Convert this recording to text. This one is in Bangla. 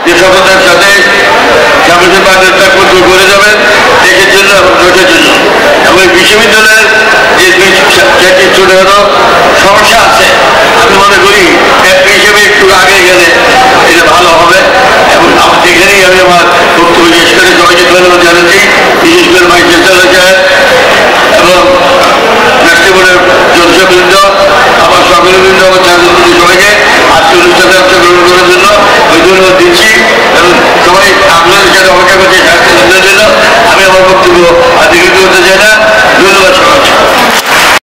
যে সততার সাথে সামনের পাঠের ত্যাগপত্র করে যাবেন দেশের জন্য এবং দেশের জন্য। এবং বিশ্ববিদ্যালয়ের যে চারটি ছোটখাটো সমস্যা আছে আমি মনে করি ব্যক্তি হিসেবে একটু আগে গেলে এটা ভালো হবে। এবং এখানেই আমি আমার বক্তব্য শেষ করে সবাইকে ধন্যবাদ জানাচ্ছি, বিশেষ করে ভাইস চ্যান্সেলর সাহেব এবং রাষ্ট্রীয় বোর্ডের সদস্যবৃন্দ, আমার সকলবৃন্দ এবং ছাত্রছাত্রী সবাইকে আজকে অনুষ্ঠানে অংশগ্রহণ করার জন্য আমি ধন্যবাদ দিচ্ছি এবং সবাই আপনাদের সাথে অপেক্ষা করছে স্বাস্থ্য জন্য। আমি আমার বক্তব্য আর দীর্ঘ করতে চাই না। ধন্যবাদ সবাই।